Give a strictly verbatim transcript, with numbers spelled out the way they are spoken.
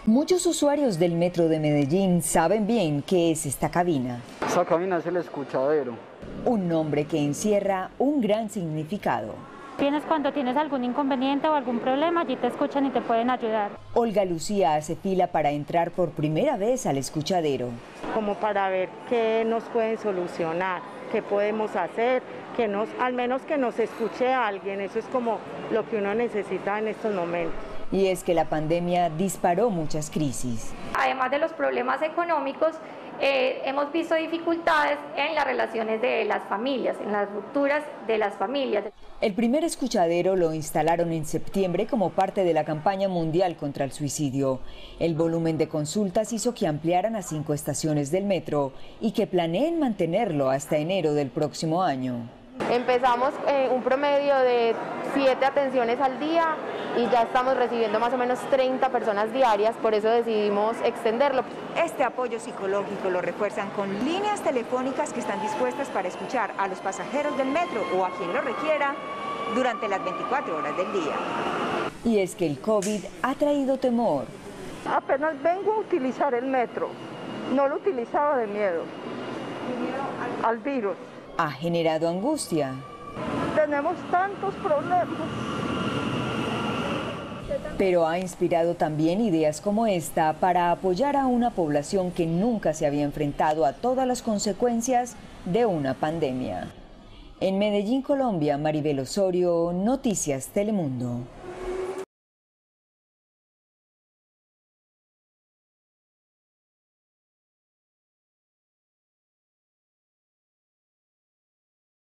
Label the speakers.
Speaker 1: Muchos usuarios del metro de Medellín saben bien qué es esta cabina.
Speaker 2: Esta cabina es el escuchadero.
Speaker 1: Un nombre que encierra un gran significado.
Speaker 3: Tienes cuando tienes algún inconveniente o algún problema, allí te escuchan y te pueden ayudar.
Speaker 1: Olga Lucía hace fila para entrar por primera vez al escuchadero.
Speaker 4: Como para ver qué nos pueden solucionar, qué podemos hacer, que nos, al menos que nos escuche alguien, eso es como lo que uno necesita en estos momentos.
Speaker 1: Y es que la pandemia disparó muchas crisis.
Speaker 5: Además de los problemas económicos, eh, hemos visto dificultades en las relaciones de las familias, en las rupturas de las familias.
Speaker 1: El primer escuchadero lo instalaron en septiembre como parte de la campaña mundial contra el suicidio. El volumen de consultas hizo que ampliaran a cinco estaciones del metro y que planeen mantenerlo hasta enero del próximo año.
Speaker 6: Empezamos eh, un promedio de siete atenciones al día y ya estamos recibiendo más o menos treinta personas diarias, por eso decidimos extenderlo.
Speaker 7: Este apoyo psicológico lo refuerzan con líneas telefónicas que están dispuestas para escuchar a los pasajeros del metro o a quien lo requiera durante las veinticuatro horas del día.
Speaker 1: Y es que el COVID ha traído temor.
Speaker 4: Apenas vengo a utilizar el metro, no lo utilizaba de miedo al virus.
Speaker 1: Ha generado angustia.
Speaker 4: Tenemos tantos problemas.
Speaker 1: Pero ha inspirado también ideas como esta para apoyar a una población que nunca se había enfrentado a todas las consecuencias de una pandemia. En Medellín, Colombia, Maribel Osorio, Noticias Telemundo.